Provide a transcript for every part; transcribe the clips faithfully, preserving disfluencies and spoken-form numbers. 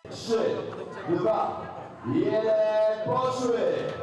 trzy, dwa, jeden, poszły!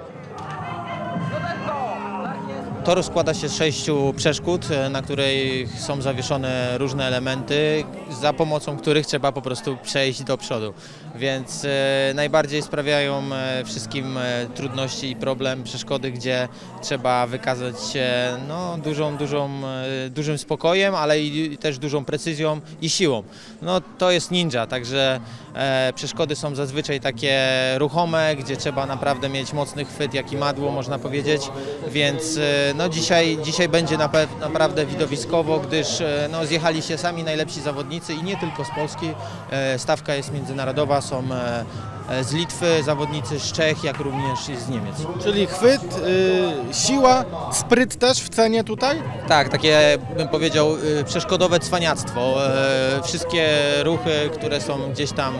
Tor składa się z sześciu przeszkód, na której są zawieszone różne elementy, za pomocą których trzeba po prostu przejść do przodu. Więc e, najbardziej sprawiają e, wszystkim e, trudności i problem, przeszkody, gdzie trzeba wykazać się no, dużą, dużą, e, dużym spokojem, ale i, i też dużą precyzją i siłą. No, to jest ninja, także e, przeszkody są zazwyczaj takie ruchome, gdzie trzeba naprawdę mieć mocny chwyt, jak i madło, można powiedzieć, więc e, no, dzisiaj, dzisiaj będzie nape- naprawdę widowiskowo, gdyż e, no, zjechali się sami najlepsi zawodnicy i nie tylko z Polski, e, stawka jest międzynarodowa, są e, z Litwy zawodnicy, z Czech, jak również i z Niemiec. Czyli chwyt, y, siła, spryt też w cenie tutaj? Tak, takie bym powiedział y, przeszkodowe cwaniactwo. E, wszystkie ruchy, które są gdzieś tam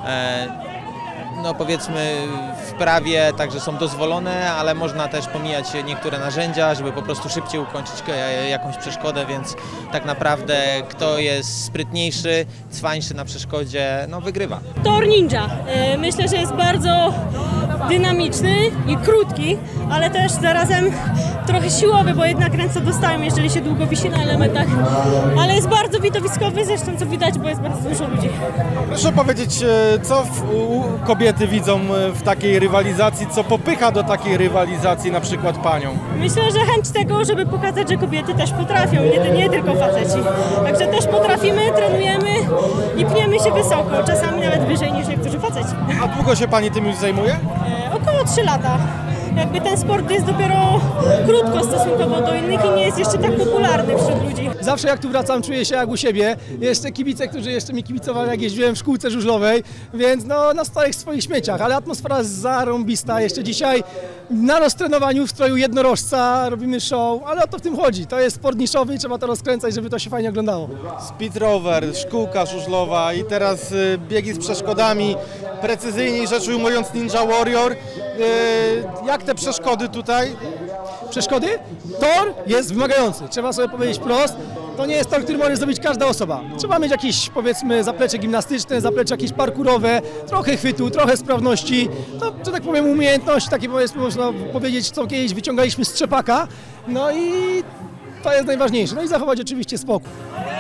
e, no powiedzmy w prawie, także są dozwolone, ale można też pomijać niektóre narzędzia, żeby po prostu szybciej ukończyć jakąś przeszkodę, więc tak naprawdę kto jest sprytniejszy, cwańszy na przeszkodzie, no wygrywa. Tor ninja. Myślę, że jest bardzo dynamiczny i krótki, ale też zarazem trochę siłowy, bo jednak ręce dostają, jeżeli się długo wisi na elementach, ale jest bardzo widowiskowy, zresztą co widać, bo jest bardzo dużo ludzi. Proszę powiedzieć, co w, u, kobiety widzą w takiej rywalizacji, co popycha do takiej rywalizacji na przykład panią? Myślę, że chęć tego, żeby pokazać, że kobiety też potrafią, nie, nie tylko faceci. Także też potrafimy, trenujemy i pniemy się wysoko, czasami nawet wyżej niż niektórzy faceci. A długo się pani tym już zajmuje? E, około trzy lata. Jakby ten sport jest dopiero krótko stosunkowo do innych i nie jest jeszcze tak popularny wśród ludzi. Zawsze jak tu wracam, czuję się jak u siebie. Jeszcze kibice, którzy jeszcze mi kibicowali, jak jeździłem w szkółce żużlowej, więc no na starych swoich śmieciach, ale atmosfera jest zarąbista. Jeszcze dzisiaj na roztrenowaniu w stroju jednorożca robimy show, ale o to w tym chodzi. To jest sport niszowy i trzeba to rozkręcać, żeby to się fajnie oglądało. Speed rower, szkółka żużlowa i teraz y, biegi z przeszkodami, precyzyjniej rzecz ujmując Ninja Warrior. Y, jak te przeszkody tutaj? Przeszkody? Tor jest wymagający, trzeba sobie powiedzieć wprost. To nie jest tor, który może zrobić każda osoba. Trzeba mieć jakieś, powiedzmy, zaplecze gimnastyczne, zaplecze jakieś parkurowe, trochę chwytu, trochę sprawności, no, że tak powiem, umiejętności, takie powiedzmy, można powiedzieć, co kiedyś wyciągaliśmy z trzepaka. No i to jest najważniejsze. No i zachować oczywiście spokój.